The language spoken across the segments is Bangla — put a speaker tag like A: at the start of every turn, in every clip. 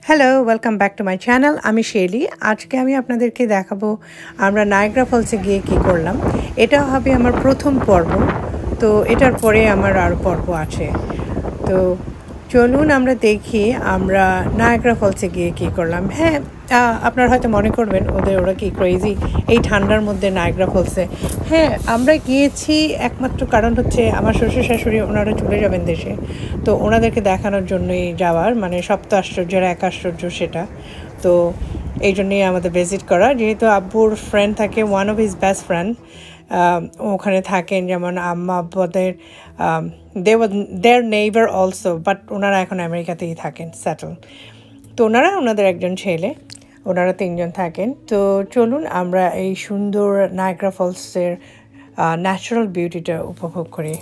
A: Hello, welcome back to my channel. আমি শেলি। আজকে আমি আপনাদেরকে দেখাবো আমরা নায়াগ্রা ফলসে গিয়ে কী করলাম। এটা হবে আমার প্রথম পর্ব। তো এটার পরে আমার আরও পর্ব আছে। তো চলুন আমরা দেখি আমরা নায়াগ্রা ফলসে গিয়ে কী করলাম। হ্যাঁ, আপনারা হয়তো মনে করবেন ওরা কি ক্রেজি এই ঠান্ডার মধ্যে নায়াগ্রা ফলসে। হ্যাঁ, আমরা গিয়েছি একমাত্র কারণ হচ্ছে আমার শ্বশুর শাশুড়ি ওনারা চলে যাবেন দেশে, তো ওনাদেরকে দেখানোর জন্যই যাওয়ার, মানে সপ্ত আশ্চর্যের এক আশ্চর্য সেটা। তো এই জন্যই আমাদের ভিজিট করা, যেহেতু আব্বুর ফ্রেন্ড থাকে, one of his best friend ওখানে থাকেন, যেমন আম্মা আব্বাদের দেয়ার নেইবার অলসো, বাট ওনারা এখন আমেরিকাতেই থাকেন সেটেল। তো ওনাদের একজন ছেলে, ওনারা 3 জন থাকেন। তো চলুন আমরা এই সুন্দর নায়াগ্রা ফলসের ন্যাচারাল বিউটিটা উপভোগ করি।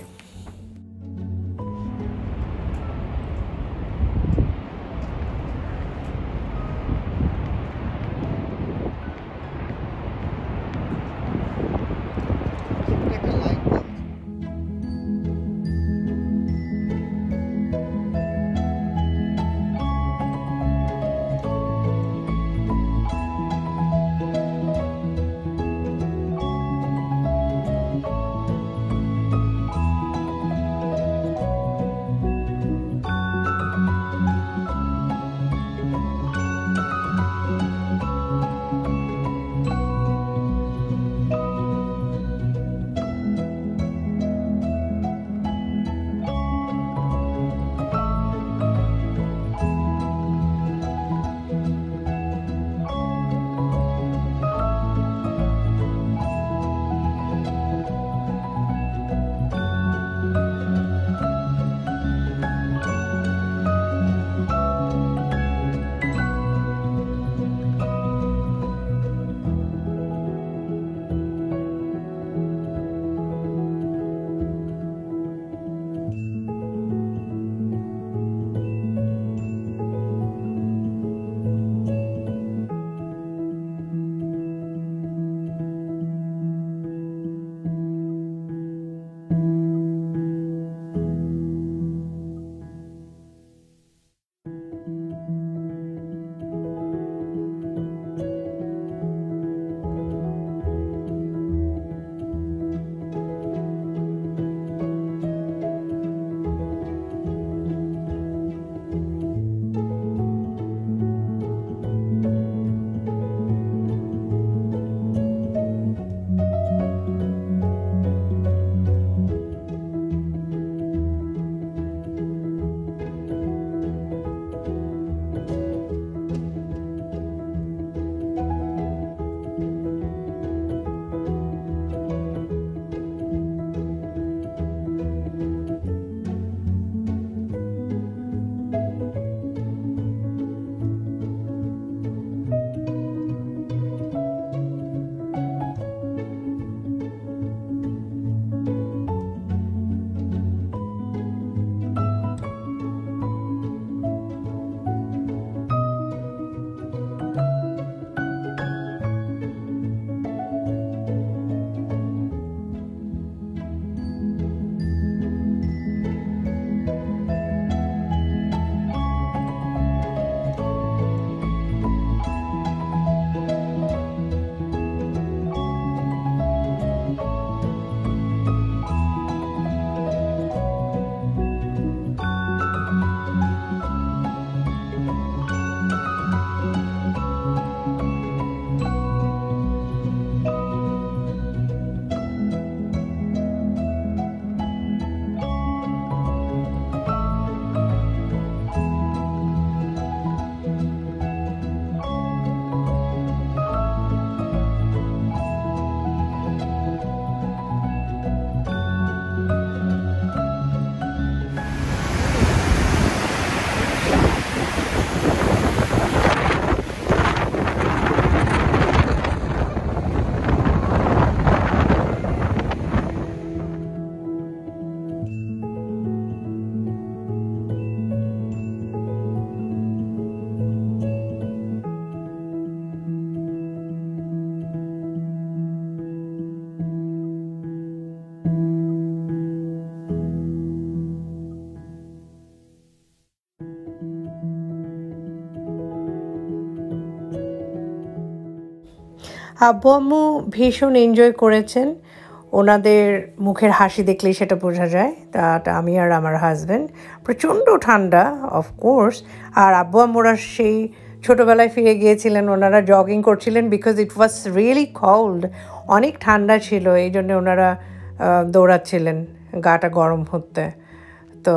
A: আব্বু আম্মু ভীষণ এনজয় করেছেন, ওনাদের মুখের হাসি দেখলেই সেটা বোঝা যায়। তা আমি আর আমার হাজব্যান্ড, প্রচণ্ড ঠান্ডা অফকোর্স, আর আব্বু আম্মুরা সেই ছোটোবেলায় ফিরে গিয়েছিলেন, ওনারা জগিং করছিলেন because it was really cold, অনেক ঠান্ডা ছিল, এই জন্য ওনারা দৌড়াচ্ছিলেন গাটা গরম হতে। তো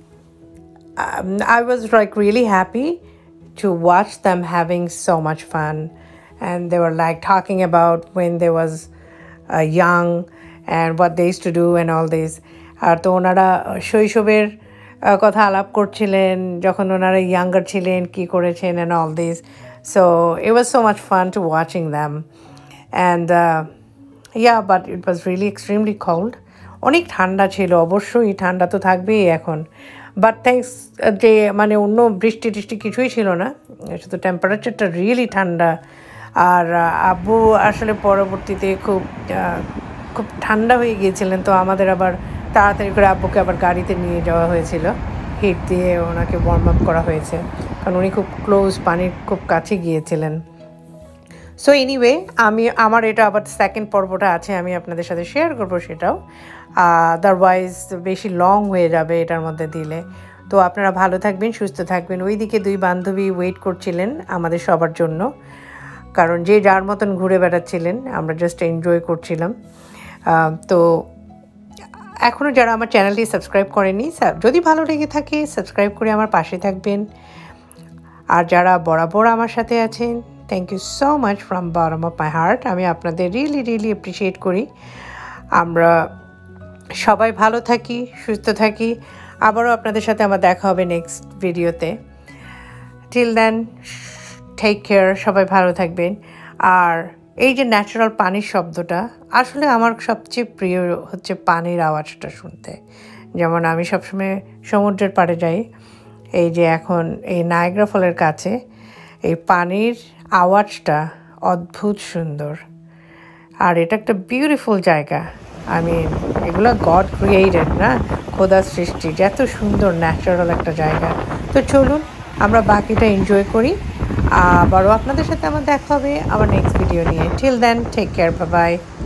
A: I was like really happy to watch them having so much fun, and they were like talking about when they was young and what they used to do and all this. আর তো ওনারা শৈশবের কথা আলাপ করছিলেন, যখন ওনারা ইয়াঙ্গার ছিলেন কী করেছেন and all this. So it was so much fun to watching them. And yeah, but it was really extremely cold. অনেক ঠান্ডা ছিল, অবশ্যই ঠান্ডা তো থাকবেই এখন, বাট থ্যাঙ্কস যে মানে অন্য বৃষ্টি টিষ্টি কিছুই ছিল না, শুধু টেম্পারেচারটা রিয়েলি ঠান্ডা। আর আব্বু আসলে পরবর্তীতে খুব ঠান্ডা হয়ে গিয়েছিলেন, তো আমাদের আবার তাড়াতাড়ি করে আব্বুকে আবার গাড়িতে নিয়ে যাওয়া হয়েছিল, হিট দিয়ে ওনাকে ওয়ার্ম আপ করা হয়েছে, কারণ উনি খুব ক্লোজ, পানির খুব কাছে গিয়েছিলেন। সো এনিওয়ে, আমার এটা আবার সেকেন্ড পর্বটা আছে, আমি আপনাদের সাথে শেয়ার করবো সেটাও, আদারওয়াইজ বেশি লং হয়ে যাবে এটার মধ্যে দিলে। তো আপনারা ভালো থাকবেন, সুস্থ থাকবেন। ওইদিকে দুই বান্ধবী ওয়েট করছিলেন আমাদের সবার জন্য, কারণ যে যার মতন ঘুরে বেড়াচ্ছিলেন, আমরা জাস্ট এনজয় করছিলাম। তো এখনও যারা আমার চ্যানেলটি সাবস্ক্রাইব করেনি, যদি ভালো লেগে থাকে সাবস্ক্রাইব করে আমার পাশে থাকবেন। আর যারা বরাবর আমার সাথে আছেন, thank you so much from bottom of my heart. আমি আপনাদের রিয়েলি অ্যাপ্রিসিয়েট করি। আমরা সবাই ভালো থাকি, সুস্থ থাকি। আবারও আপনাদের সাথে আমার দেখা হবে নেক্সট ভিডিওতে। টিল দেন, টেক কেয়ার, সবাই ভালো থাকবেন। আর এই যে ন্যাচারাল পানির শব্দটা, আসলে আমার সবচেয়ে প্রিয় হচ্ছে পানির আওয়াজটা শুনতে। যেমন আমি সবসময় সমুদ্রের পাড়ে যাই, এই যে এখন এই নায়াগ্রা ফলের কাছে এই পানির আওয়াজটা অদ্ভুত সুন্দর, আর এটা একটা বিউটিফুল জায়গা। এগুলো গড ক্রিয়েটেড না, খোদার সৃষ্টি, এত সুন্দর ন্যাচারাল একটা জায়গা। তো চলুন আমরা বাকিটা এনজয় করি। আবারও আপনাদের সাথে আমার দেখা হবে আমার নেক্সট ভিডিও নিয়ে। Till then, take care, bye by.